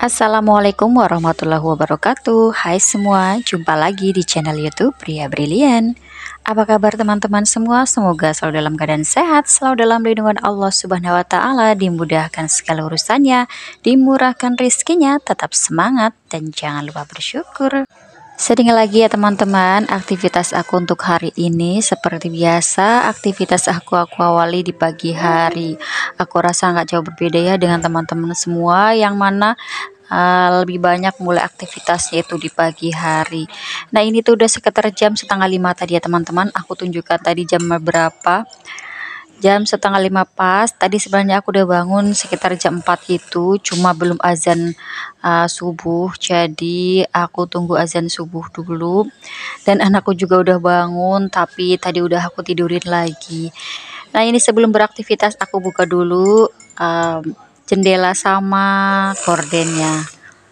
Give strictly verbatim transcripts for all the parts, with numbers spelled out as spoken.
Assalamualaikum warahmatullahi wabarakatuh. Hai semua, jumpa lagi di channel YouTube Pria Brilian. Apa kabar teman-teman semua? Semoga selalu dalam keadaan sehat, selalu dalam lindungan Allah Subhanahu wa taala, dimudahkan segala urusannya, dimurahkan rizkinya, tetap semangat dan jangan lupa bersyukur. Sedikit lagi ya teman-teman, aktivitas aku untuk hari ini seperti biasa, aktivitas aku aku awali di pagi hari. Aku rasa nggak jauh berbeda ya dengan teman-teman semua, yang mana uh, lebih banyak mulai aktivitasnya itu di pagi hari. Nah ini tuh udah sekitar jam setengah lima tadi ya teman-teman. Aku tunjukkan tadi jam berapa. Jam setengah lima pas. Tadi sebenarnya aku udah bangun sekitar jam empat itu, cuma belum azan uh, subuh. Jadi aku tunggu azan subuh dulu. Dan anakku juga udah bangun, tapi tadi udah aku tidurin lagi. Nah ini sebelum beraktivitas aku buka dulu um, jendela sama gordennya.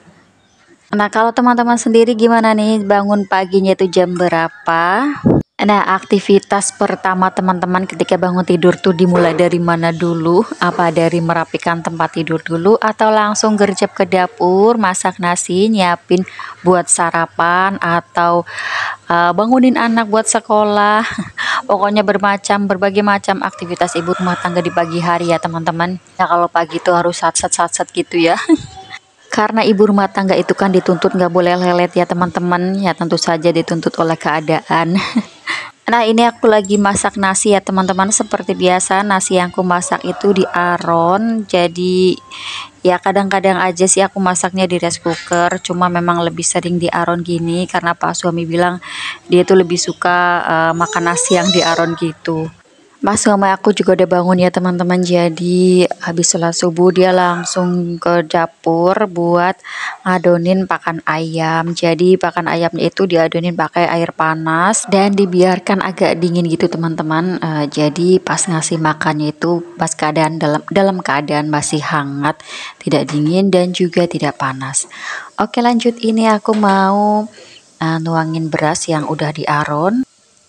Nah kalau teman-teman sendiri gimana nih, bangun paginya itu jam berapa? Nah, aktivitas pertama teman-teman ketika bangun tidur tuh dimulai dari mana dulu? Apa dari merapikan tempat tidur dulu, atau langsung gercep ke dapur, masak nasi, nyiapin buat sarapan, atau uh, bangunin anak buat sekolah? Pokoknya bermacam, berbagai macam aktivitas ibu rumah tangga di pagi hari ya teman-teman. Nah, kalau pagi tuh harus sat-sat-sat gitu ya. Karena ibu rumah tangga itu kan dituntut nggak boleh lelet ya teman-teman. Ya tentu saja dituntut oleh keadaan. Nah ini aku lagi masak nasi ya teman-teman. Seperti biasa nasi yang aku masak itu di aron. Jadi ya kadang-kadang aja sih aku masaknya di rice cooker. Cuma memang lebih sering di aron gini karena pak suami bilang dia tuh lebih suka uh, makan nasi yang di aron gitu. Mas suami aku juga udah bangun ya teman-teman. Jadi habis sholat subuh dia langsung ke dapur buat ngadonin pakan ayam. Jadi pakan ayamnya itu diadonin pakai air panas dan dibiarkan agak dingin gitu teman-teman. Uh, jadi pas ngasih makannya itu pas keadaan dalam dalam keadaan masih hangat, tidak dingin dan juga tidak panas. Oke lanjut, ini aku mau uh, nuangin beras yang udah diaron.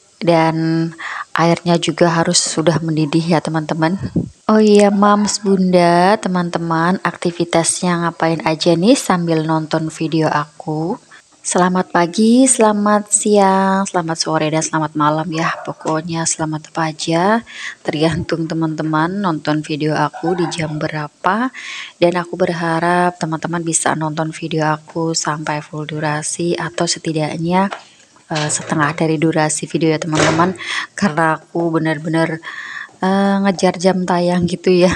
Dan airnya juga harus sudah mendidih ya teman-teman. Oh iya mams bunda, teman-teman aktivitasnya ngapain aja nih sambil nonton video aku? Selamat pagi, selamat siang, selamat sore, dan selamat malam ya. Pokoknya selamat apa aja, tergantung teman-teman nonton video aku di jam berapa. Dan aku berharap teman-teman bisa nonton video aku sampai full durasi, atau setidaknya Uh, setengah dari durasi video ya teman-teman, karena aku benar-benar uh, ngejar jam tayang gitu ya.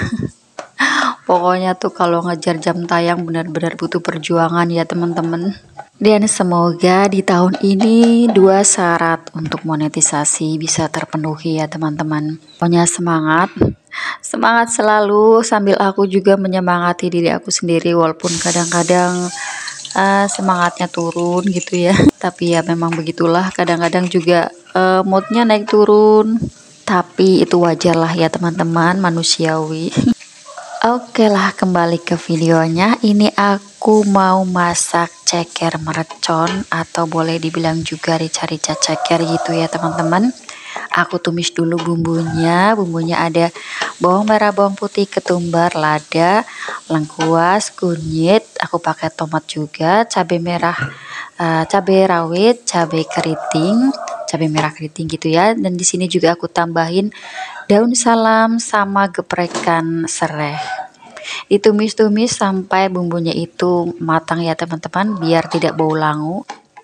Pokoknya tuh kalau ngejar jam tayang benar-benar butuh perjuangan ya teman-teman. Dan semoga di tahun ini dua syarat untuk monetisasi bisa terpenuhi ya teman-teman. Pokoknya semangat, semangat selalu, sambil aku juga menyemangati diri aku sendiri walaupun kadang-kadang Uh, semangatnya turun gitu ya. Tapi ya memang begitulah, kadang-kadang juga uh, moodnya naik turun, tapi itu wajar lah ya teman-teman, manusiawi. Oke lah, kembali ke videonya. Ini aku mau masak ceker mercon, atau boleh dibilang juga rica-rica ceker gitu ya teman-teman. Aku tumis dulu bumbunya. Bumbunya ada bawang merah, bawang putih, ketumbar, lada, lengkuas, kunyit. Aku pakai tomat juga, cabai merah, uh, cabai rawit, cabai keriting, cabai merah keriting gitu ya. Dan di sini juga aku tambahin daun salam sama geprekan serai. Ditumis-tumis sampai bumbunya itu matang ya teman-teman, biar tidak bau langu.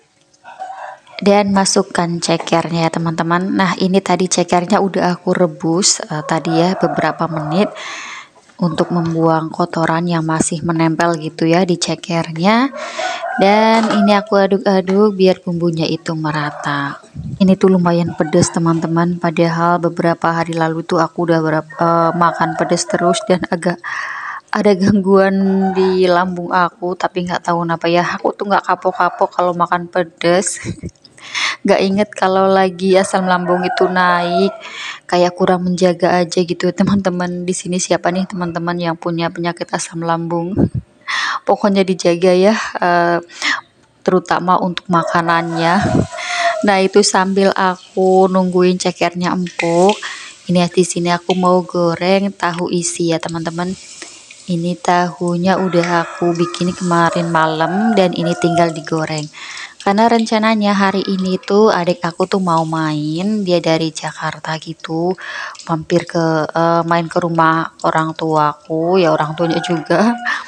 Dan masukkan cekernya ya teman-teman. Nah ini tadi cekernya udah aku rebus uh, tadi ya beberapa menit, untuk membuang kotoran yang masih menempel gitu ya di cekernya. Dan ini aku aduk-aduk biar bumbunya itu merata. Ini tuh lumayan pedes teman-teman, padahal beberapa hari lalu tuh aku udah berapa, uh, makan pedes terus dan agak ada gangguan di lambung aku, tapi nggak tahu kenapa ya, aku tuh nggak kapok-kapok kalau makan pedes. Gak inget kalau lagi asam lambung itu naik, kayak kurang menjaga aja gitu teman-teman. Di sini siapa nih teman-teman yang punya penyakit asam lambung? Pokoknya dijaga ya, uh, terutama untuk makanannya. Nah itu sambil aku nungguin cekernya empuk, ini di sini aku mau goreng tahu isi ya teman-teman. Ini tahunya udah aku bikin kemarin malam dan ini tinggal digoreng. Karena rencananya hari ini tuh adik aku tuh mau main, dia dari Jakarta gitu, mampir ke eh, main ke rumah orang tuaku, ya orang tuanya juga.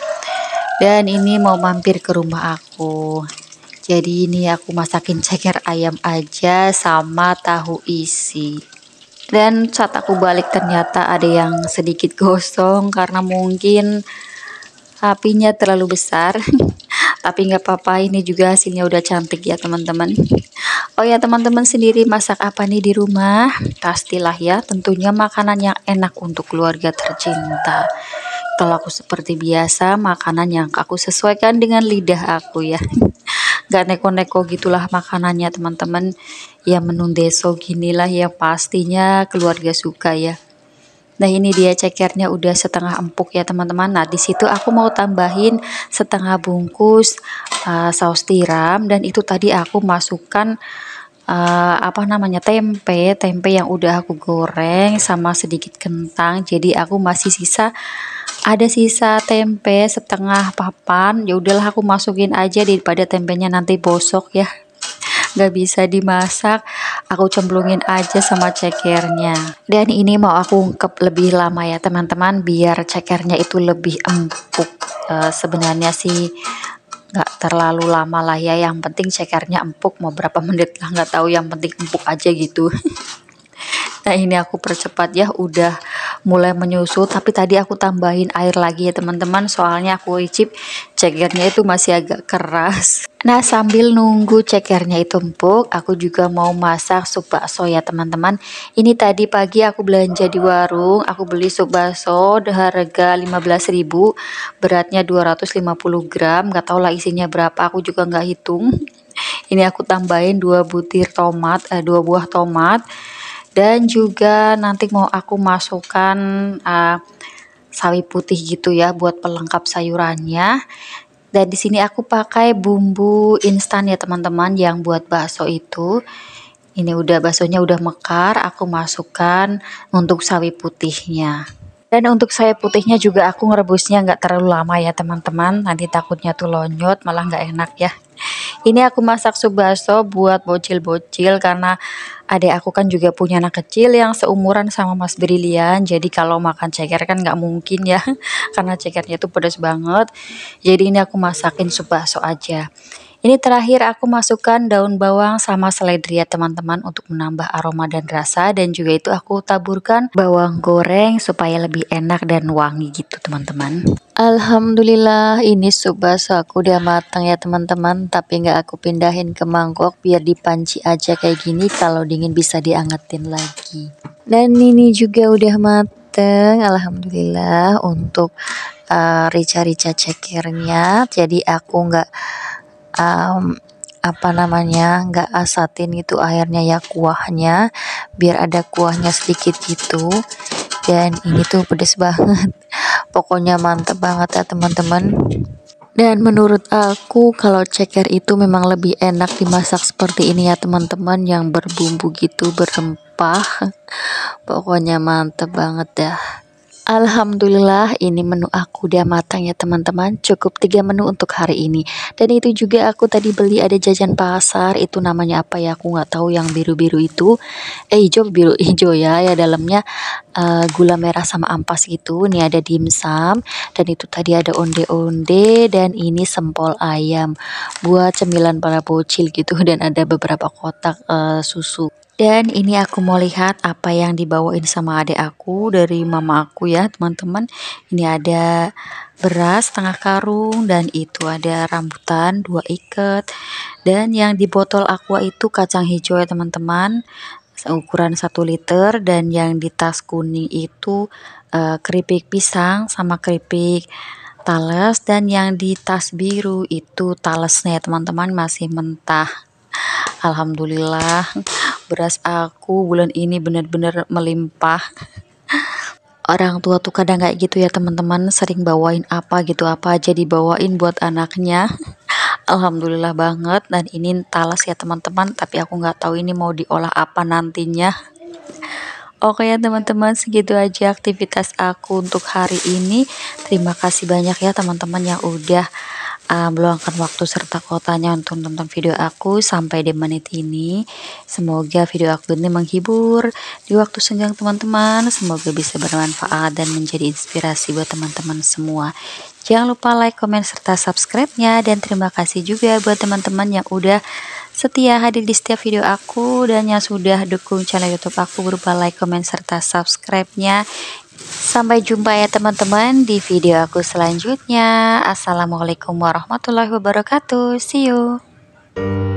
Dan ini mau mampir ke rumah aku. Jadi ini aku masakin ceker ayam aja sama tahu isi. Dan saat aku balik ternyata ada yang sedikit gosong karena mungkin apinya terlalu besar. Tapi nggak apa-apa, ini juga hasilnya udah cantik ya teman-teman. Oh ya teman-teman, sendiri masak apa nih di rumah? Pastilah ya, tentunya makanan yang enak untuk keluarga tercinta. Kalau aku seperti biasa, makanan yang aku sesuaikan dengan lidah aku ya. Gak neko-neko gitulah makanannya teman-teman. Ya menu deso ginilah yang pastinya keluarga suka ya. Nah ini dia cekernya udah setengah empuk ya teman-teman. Nah di situ aku mau tambahin setengah bungkus uh, saus tiram, dan itu tadi aku masukkan uh, apa namanya tempe tempe yang udah aku goreng sama sedikit kentang. Jadi aku masih sisa ada sisa tempe setengah papan. Ya udahlah aku masukin aja daripada tempenya nanti bosok ya, nggak bisa dimasak, aku cemplungin aja sama cekernya. Dan ini mau aku ungkep lebih lama ya teman-teman, biar cekernya itu lebih empuk. E, sebenarnya sih nggak terlalu lama lah ya, yang penting cekernya empuk, mau berapa menit lah nggak tahu, yang penting empuk aja gitu. Nah ini aku percepat ya, udah mulai menyusut, tapi tadi aku tambahin air lagi ya teman-teman, soalnya aku icip cekernya itu masih agak keras. Nah sambil nunggu cekernya itu empuk, aku juga mau masak sup bakso ya teman-teman. Ini tadi pagi aku belanja di warung, aku beli sup bakso harga lima belas ribu, beratnya dua ratus lima puluh gram, gak tau lah isinya berapa, aku juga nggak hitung. Ini aku tambahin dua butir tomat, eh, dua buah tomat, dan juga nanti mau aku masukkan uh, sawi putih gitu ya buat pelengkap sayurannya. Dan di sini aku pakai bumbu instan ya teman-teman yang buat bakso itu. Ini udah baksonya udah mekar, aku masukkan untuk sawi putihnya. Dan untuk sawi putihnya juga aku ngerebusnya nggak terlalu lama ya teman-teman, nanti takutnya tuh lonyot malah nggak enak ya. Ini aku masak sup bakso buat bocil-bocil karena adik aku kan juga punya anak kecil yang seumuran sama Mas Brilian. Jadi kalau makan ceker kan nggak mungkin ya, karena cekernya itu pedas banget. Jadi ini aku masakin sup bakso aja. Ini terakhir aku masukkan daun bawang sama seledri ya teman-teman untuk menambah aroma dan rasa, dan juga itu aku taburkan bawang goreng supaya lebih enak dan wangi gitu teman-teman. Alhamdulillah ini sup bakso aku udah matang ya teman-teman, tapi nggak aku pindahin ke mangkok biar dipanci aja kayak gini, kalau dingin bisa diangetin lagi. Dan ini juga udah mateng alhamdulillah untuk uh, rica-rica cekernya. Jadi aku nggak um, apa namanya nggak asatin itu airnya ya, kuahnya biar ada kuahnya sedikit gitu. Dan ini tuh pedes banget, pokoknya mantep banget ya teman-teman. Dan menurut aku kalau ceker itu memang lebih enak dimasak seperti ini ya teman-teman, yang berbumbu gitu, berempah, pokoknya mantep banget dah. Alhamdulillah ini menu aku udah matang ya teman-teman, cukup tiga menu untuk hari ini. Dan itu juga aku tadi beli ada jajan pasar, itu namanya apa ya aku nggak tahu, yang biru-biru itu, eh hijau biru hijau ya, ya dalamnya uh, gula merah sama ampas gitu. Ini ada dimsum, dan itu tadi ada onde-onde, dan ini sempol ayam buat cemilan para bocil gitu, dan ada beberapa kotak uh, susu. Dan ini aku mau lihat apa yang dibawain sama adik aku dari mama aku ya teman-teman. Ini ada beras setengah karung, dan itu ada rambutan dua ikat, dan yang di botol aqua itu kacang hijau ya teman-teman, ukuran satu liter, dan yang di tas kuning itu uh, keripik pisang sama keripik talas, dan yang di tas biru itu talesnya ya teman-teman, masih mentah. Alhamdulillah beras aku bulan ini benar-benar melimpah. Orang tua tuh kadang kayak gitu ya teman-teman, sering bawain apa gitu, apa aja dibawain buat anaknya. Alhamdulillah banget. Dan ini talas ya teman-teman, tapi aku nggak tahu ini mau diolah apa nantinya. Oke ya teman-teman, segitu aja aktivitas aku untuk hari ini. Terima kasih banyak ya teman-teman yang udah uh, meluangkan waktu serta kuotanya untuk nonton video aku sampai di menit ini. Semoga video aku ini menghibur di waktu senggang teman-teman. Semoga bisa bermanfaat dan menjadi inspirasi buat teman-teman semua. Jangan lupa like, komen, serta subscribe-nya. Dan terima kasih juga buat teman-teman yang udah setia hadir di setiap video aku dan yang sudah dukung channel YouTube aku berupa like, komen, serta subscribe-nya. Sampai jumpa ya teman-teman di video aku selanjutnya. Assalamualaikum warahmatullahi wabarakatuh. See you.